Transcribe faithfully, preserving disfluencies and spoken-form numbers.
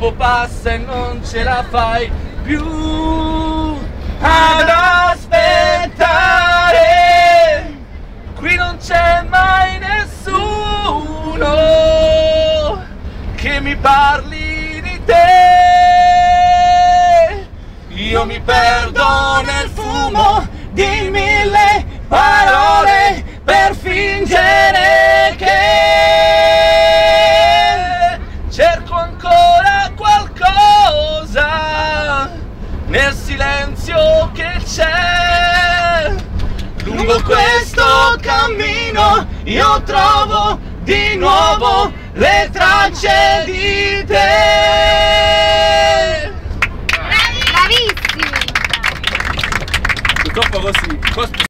tempo passa e non ce la fai più ad aspettare. Qui non c'è mai nessuno che mi parli di te. Io mi perdo nel fumo di mille parole per fingere che cerco ancora qualcosa nel silenzio che c'è. Lungo questo cammino io trovo di nuovo le tracce di te. Bravissimi! Purtroppo così.